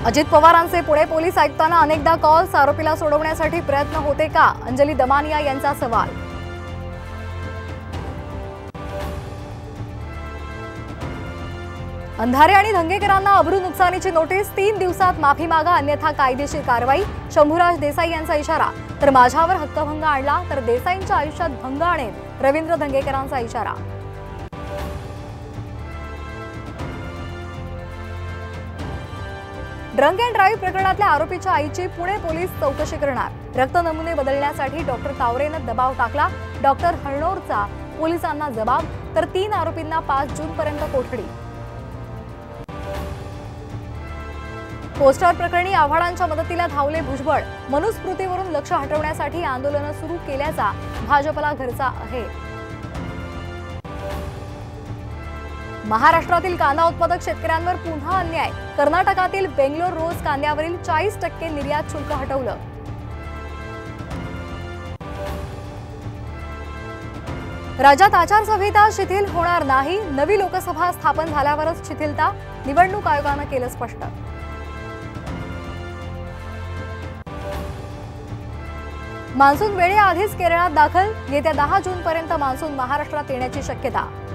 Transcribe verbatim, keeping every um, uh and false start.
अजित पवारांचे पुणे पोलीस आयुक्तांना अनेकदा कॉल्स, आरोपीला सोडवण्यासाठी प्रयत्न होते का? अंजली दमानिया यांचा सवाल। अंधारे आणि धंगेकरांना अब्रू नुकसानीची नोटीस, तीन दिवसात माफी मागा अन्यथा कायदेशीर कारवाई। शंभूराज देसाई यांचा इशारा। तर माझ्यावर हक्कभंग आणला तर देसाईंच्या आयुष्यात भंग आणेन, रवींद्र धंगेकरांचा इशारा। ड्रंक अँड ड्राईव्ह प्रकरणातल्या आरोपीच्या आईची पुणे पोलीस चौकशी करणार। रक्त नमुने बदलण्यासाठी डॉक्टर कावरेनं दबाव टाकला। डॉक्टर हळणोरचा पोलिसांना जबाब, तर तीन आरोपींना पाच जून पर्यंत कोठडी। पोस्टर प्रकरणी आव्हाडांच्या मदतीला धावले भुजबळ। मनुस्मृतीवरून लक्ष हटवण्यासाठी आंदोलन सुरू केल्याचा भाजपला घरचा आहे। महाराष्ट्रातील कांदा उत्पादक शेतकऱ्यांवर पुन्हा अन्याय। कर्नाटकातील बेंगलोर रोज कांद्यावरील चाळीस टक्के निर्यात शुल्क हटवलं। राज्यात आचारसंहिता शिथिल होणार नाही। नवी लोकसभा स्थापन झाल्यावरच शिथिलता, निवडणूक आयोगानं केलं स्पष्ट। मान्सून वेळेआधीच केरळात दाखल। येत्या दहा जून पर्यंत मान्सून महाराष्ट्रात येण्याची शक्यता।